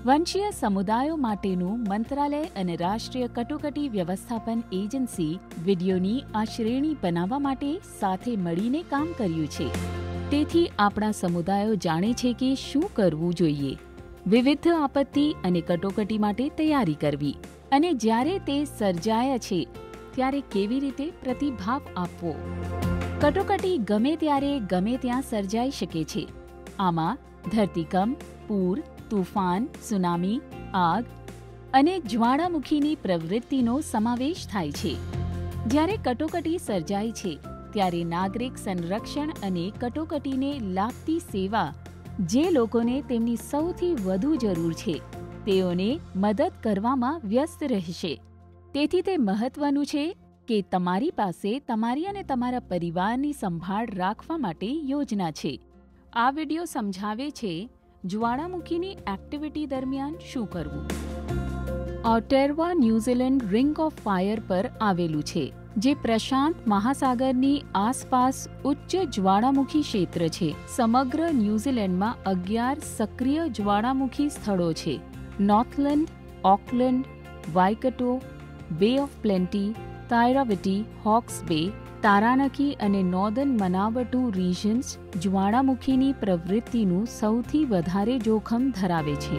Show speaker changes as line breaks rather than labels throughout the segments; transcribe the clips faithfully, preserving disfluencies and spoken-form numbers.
વંશીય સમુદાયો માટેનું મંત્રાલય અને રાષ્ટ્રીય કટોકટી વ્યવસ્થાપન એજન્સી વિડીયોની આ શ્રેણી બનાવવા માટે સાથે મળીને કામ કર્યું છે. તેથી આપણા સમુદાયો જાણે છે કે શું કરવું જોઈએ, વિવિધ આપત્તિ અને કટોકટી માટે તૈયારી કરવી, અને જ્યારે તે સર્જાયા છે ત્યારે કેવી રીતે પ્રતિભાવ આપવો. કટોકટી ગમે ત્યારે ગમે ત્યાં સર્જાઈ શકે છે. આમાં ધરતીકંપ, પૂર, તૂફાન, સુનામી, આગ અને જ્વાળામુખીની પ્રવૃત્તિનો સમાવેશ થાય છે. જ્યારે કટોકટી સર્જાય છે ત્યારે નાગરિક સંરક્ષણ અને કટોકટીને લાગતી સેવા જે લોકોને તેમની સૌથી વધુ જરૂર છે તેઓને મદદ કરવામાં વ્યસ્ત રહેશે. તેથી તે મહત્વનું છે કે તમારી પાસે તમારી અને તમારા પરિવારની સંભાળ રાખવા માટે યોજના છે. આ વિડિયો સમજાવે છે જ્વાળામુખીની એક્ટિવિટી દરમિયાન શું કરવું. Aotearoa New Zealand ring of fire પર આવેલું છે, જે પ્રશાંત મહાસાગરની આસપાસ ઉચ્ચ જ્વાળામુખી ક્ષેત્ર છે. સમગ્ર ન્યૂઝીલેન્ડમાં અગિયાર સક્રિય જ્વાળામુખી સ્થળો છે: નોર્થલેન્ડ, ઓકલેન્ડ, વાઇકટો, બે ઓફ પ્લેન્ટી, તાયરાવિટી, હોક્સ બે, તારાનકી અને નોર્ધન મનાવટુ રિજન્સ જ્વાળામુખીની પ્રવૃત્તિનું સૌથી વધારે જોખમ ધરાવે છે.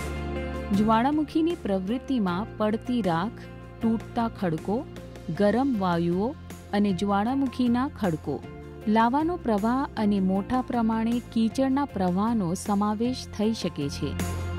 જ્વાળામુખીની પ્રવૃત્તિમાં પડતી રાખ, તૂટતા ખડકો, ગરમ વાયુઓ અને જ્વાળામુખીના ખડકો, લાવાનો પ્રવાહ અને મોટા પ્રમાણે કીચડના પ્રવાહનો સમાવેશ થઈ શકે છે.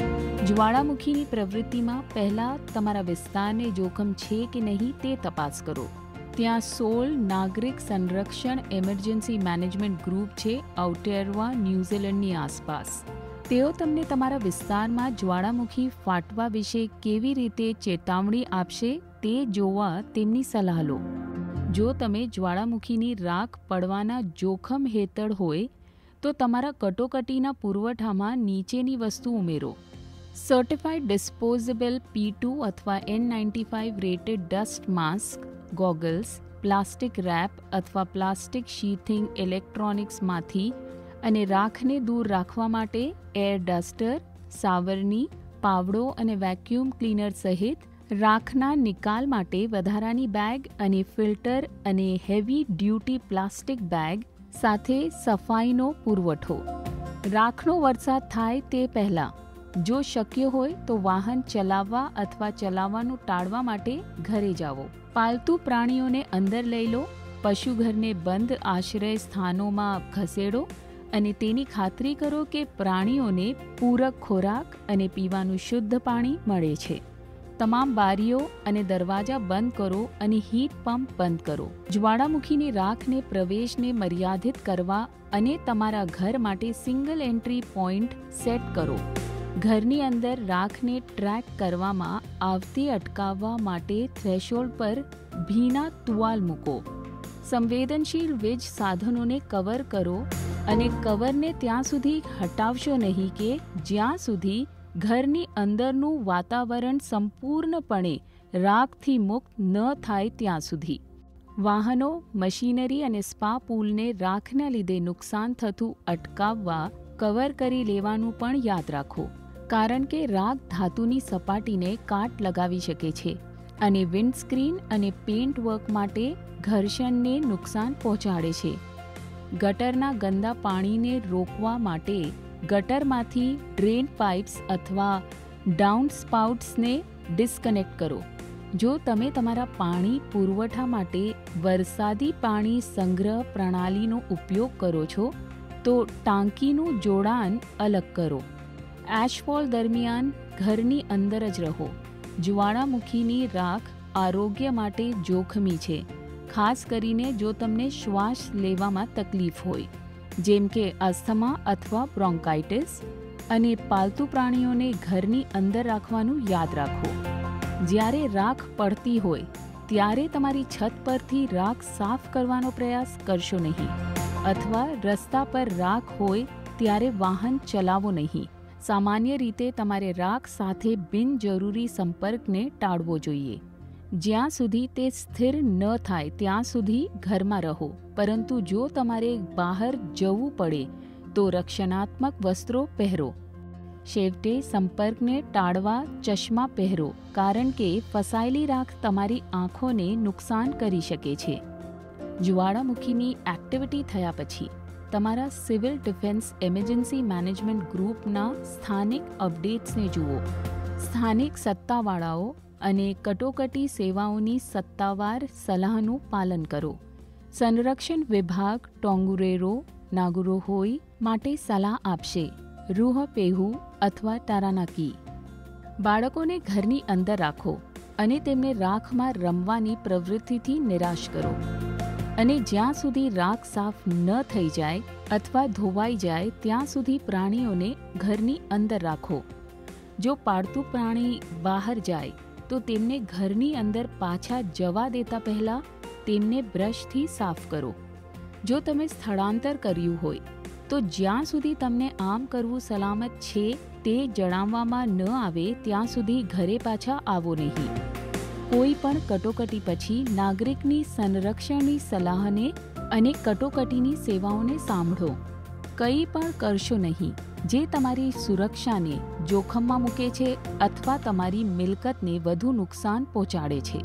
જ્વાળામુખીની પ્રવૃત્તિમાં પહેલા તમારા વિસ્તારને જોખમ છે કે નહીં તે તપાસ કરો. ત્યાં સોળ નાગરિક સંરક્ષણ એમરજન્સી મેનેજમેન્ટ ગ્રુપ છે આઉટેરવા ન્યૂઝીલેન્ડની આસપાસ. તેઓ તમને તમારા વિસ્તારમાં જ્વાળામુખી ફાટવા વિશે કેવી રીતે ચેતવણી આપશે તે જોવા તેમની સલાહ લો. જો તમે જ્વાળામુખીની રાખ પડવાના જોખમ હેઠળ હોય તો તમારા કટોકટીના પુરવઠામાં નીચેની વસ્તુ ઉમેરો: સર્ટિફાઈડ ડિસ્પોઝેબલ પી ટુ અથવા N ninety five rated dust mask, goggles, plastic wrap અથવા પ્લાસ્ટિક શીથિંગ ઇલેક્ટ્રોનિક્સમાંથી અને રાખને દૂર રાખવા માટે એર ડસ્ટર, સાવરણી, પાવડો અને વેક્યુમ ક્લીનર સહિત રાખના નિકાલ માટે વધારાની બેગ અને ફિલ્ટર અને હેવી ડ્યુટી પ્લાસ્ટિક બેગ સાથે સફાઈનો પુરવઠો. રાખનો વરસાદ થાય તે પહેલાં, જો શક્ય હોય તો વાહન ચલાવવા અથવા ચલાવવાનું ટાળવા માટે ઘરે જાઓ. પાલતુ પ્રાણીઓને અંદર લઈ લો. પશુઘરને બંધ આશ્રય સ્થાનોમાં ખસેડો અને તેની ખાતરી કરો કે પ્રાણીઓને પૂરક ખોરાક અને પીવાનું શુદ્ધ પાણી મળે છે. તમામ બારીઓ અને દરવાજા બંધ કરો અને હીટ પંપ બંધ કરો. જ્વાળામુખીની રાખને પ્રવેશને મર્યાદિત કરવા અને તમારા ઘર માટે સિંગલ એન્ટ્રી પોઈન્ટ સેટ કરો. ઘરની અંદર રાખને ટ્રેક કરવામાં આવતી અટકાવવા માટે થ્રેશોલ્ડ પર ભીના તુવાલ મૂકો. સંવેદનશીલ વીજ સાધનોને કવર કરો અને કવરને ત્યાં સુધી હટાવશો નહીં કે જ્યાં સુધી ઘરની અંદરનું વાતાવરણ સંપૂર્ણપણે રાખથી મુક્ત ન થાય ત્યાં સુધી. વાહનો, મશીનરી અને સ્પા પૂલને રાખના લીધે નુકસાન થતું અટકાવવા કવર કરી લેવાનું પણ યાદ રાખો, કારણ કે રાખ ધાતુની સપાટીને કાટ લગાવી શકે છે અને વિન્ડસ્ક્રીન અને પેઇન્ટ વર્ક માટે ઘર્ષણને નુકસાન પહોંચાડે છે. ગટરના ગંદા પાણીને રોકવા માટે ગટરમાંથી ડ્રેન પાઇપ્સ અથવા ડાઉન સ્પાઉટ્સને ડિસ્કનેક્ટ કરો. જો તમે તમારા પાણી પુરવઠા માટે વરસાદી પાણી સંગ્રહ પ્રણાલીનો ઉપયોગ કરો છો તો ટાંકીનું જોડાણ અલગ કરો. એશફોલ દરમિયાન ઘરની અંદર જ રહો. જ્વાળામુખીની રાખ આરોગ્ય માટે જોખમી છે, ખાસ કરીને જો તમને શ્વાસ લેવામાં તકલીફ હોય, જેમ કે અસ્થમા અથવા બ્રોન્કાઇટિસ, અને પાલતુ પ્રાણીઓને ઘરની અંદર રાખવાનું યાદ રાખો. જ્યારે રાખ પડતી હોય ત્યારે તમારી છત પરથી રાખ સાફ કરવાનો પ્રયાસ કરશો નહીં, અથવા રસ્તા પર રાખ હોય ત્યારે વાહન ચલાવો નહીં. સામાન્ય રીતે તમારે રાખ સાથે બિનજરૂરી સંપર્કને ટાળવો જોઈએ. જ્યાં સુધી તે સ્થિર ન થાય ત્યાં સુધી ઘરમાં રહો, પરંતુ જો તમારે બહાર જવું પડે તો રક્ષણાત્મક વસ્ત્રો પહેરો. છેવટે સંપર્કને ટાળવા ચશ્મા પહેરો, કારણ કે ફસાયેલી રાખ તમારી આંખોને નુકસાન કરી શકે છે. જ્વાળામુખીની એક્ટિવિટી થયા પછી તમારા સિવિલ ડિફેન્સ ઇમરજન્સી મેનેજમેન્ટ ગ્રુપના સ્થાનિક અપડેટ્સને જુઓ. સ્થાનિક સત્તાવાળાઓ અને કટોકટી સેવાઓની સત્તાવાર સલાહનું પાલન કરો. સંરક્ષણ વિભાગ ટોંગુરેરો નાગુરોહોઈ માટે સલાહ આપશે. રૂહ પેહુ અથવા તારાનાકી. બાળકોને ઘરની અંદર રાખો અને તેમને રાખમાં રમવાની પ્રવૃત્તિથી નિરાશ કરો. અને જ્યાં સુધી રાખ સાફ ન થઈ જાય અથવા ધોવાઈ જાય ત્યાં સુધી પ્રાણીઓને ઘરની અંદર રાખો. જો પાળતું પ્રાણી બહાર જાય તો તેમને ઘરની અંદર પાછા જવા દેતા પહેલાં તેમને બ્રશથી સાફ કરો. જો તમે સ્થળાંતર કર્યું હોય તો જ્યાં સુધી તમને આમ કરવું સલામત છે તે જણાવવામાં ન આવે ત્યાં સુધી ઘરે પાછા આવો નહીં. કોઈ પણ કટોકટી પછી નાગરિકની સંરક્ષણની સલાહને અને કટોકટીની સેવાઓને સાંભળો. કંઈ પણ કરશો નહીં જે તમારી સુરક્ષાને જોખમમાં મૂકે છે અથવા તમારી મિલકતને વધુ નુકસાન પહોંચાડે છે.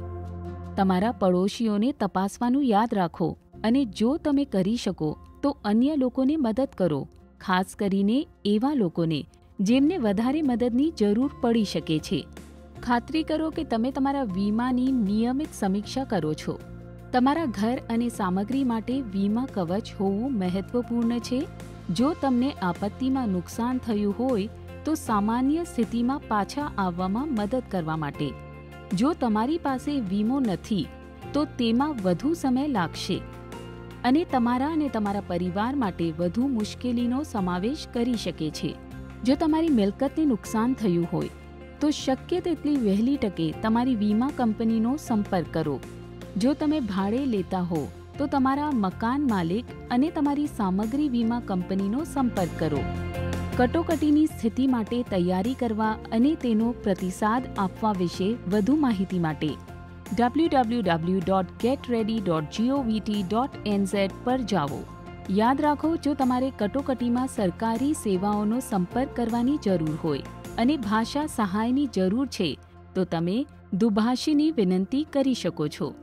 તમારા પડોશીઓને તપાસવાનું યાદ રાખો અને જો તમે કરી શકો તો અન્ય લોકોને મદદ કરો, ખાસ કરીને એવા લોકોને જેમને વધારે મદદની જરૂર પડી શકે છે. ખાતરી કરો કે તમે તમારા વીમાની નિયમિત સમીક્ષા કરો છો. તમારા ઘર અને સામગ્રી માટે વીમા કવચ હોવું મહત્વપૂર્ણ છે. જો તમને આપત્તિમાં નુકસાન થયું હોય તો સામાન્ય સ્થિતિમાં પાછા આવવામાં મદદ કરવા માટે. જો તમારી પાસે વીમો નથી તો તેમાં વધુ સમય લાગશે અને તમારા અને તમારા પરિવાર માટે વધુ મુશ્કેલીનો સમાવેશ કરી શકે છે. જો તમારી મિલકતને નુકસાન થયું હોય તો શક્ય તેટલી વહેલી તકે તમારી વીમા કંપનીનો સંપર્ક કરો. જો તમે ભાડે લેતા હો તો તમારા મકાન માલિક અને તમારી સામગ્રી વીમા કંપનીનો સંપર્ક કરો. કટોકટીની સ્થિતિ માટે તૈયારી કરવા અને તેનો પ્રતિસાદ આપવા વિશે વધુ માહિતી માટે W W W dot get ready dot GOVT dot NZ પર જાઓ. યાદ રાખો, જો તમારે કટોકટીમાં સરકારી સેવાઓનો સંપર્ક કરવાની જરૂર હોય અને ભાષા સહાયની જરૂર છે તો તમે દુભાષીની વિનંતી કરી શકો છો.